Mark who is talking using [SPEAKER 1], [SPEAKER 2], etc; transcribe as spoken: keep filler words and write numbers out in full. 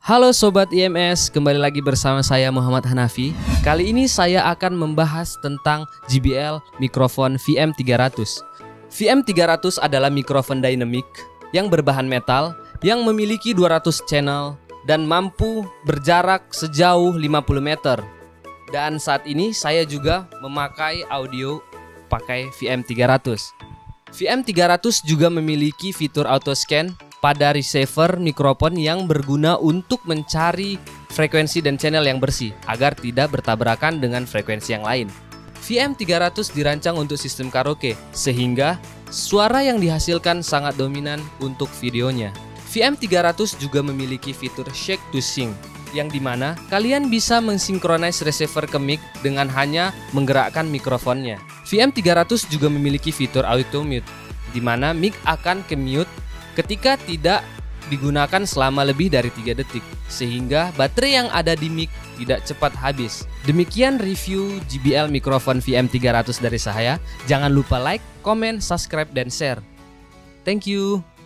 [SPEAKER 1] Halo Sobat I M S, kembali lagi bersama saya Muhammad Hanafi. Kali ini saya akan membahas tentang J B L mikrofon V M tiga ratus. V M tiga ratus adalah mikrofon dynamic yang berbahan metal yang memiliki dua ratus channel dan mampu berjarak sejauh lima puluh meter. Dan saat ini saya juga memakai audio pakai V M tiga ratus. V M tiga ratus juga memiliki fitur auto scan pada receiver mikrofon yang berguna untuk mencari frekuensi dan channel yang bersih agar tidak bertabrakan dengan frekuensi yang lain. V M tiga ratus dirancang untuk sistem karaoke sehingga suara yang dihasilkan sangat dominan untuk videonya. V M tiga ratus juga memiliki fitur shake to sync yang dimana kalian bisa mensinkronis receiver ke mic dengan hanya menggerakkan mikrofonnya. V M tiga ratus juga memiliki fitur auto mute di mana mic akan ke mute ketika tidak digunakan selama lebih dari tiga detik, sehingga baterai yang ada di mic tidak cepat habis. Demikian review J B L mikrofon V M tiga ratus dari saya. Jangan lupa like, comment, subscribe, dan share. Thank you.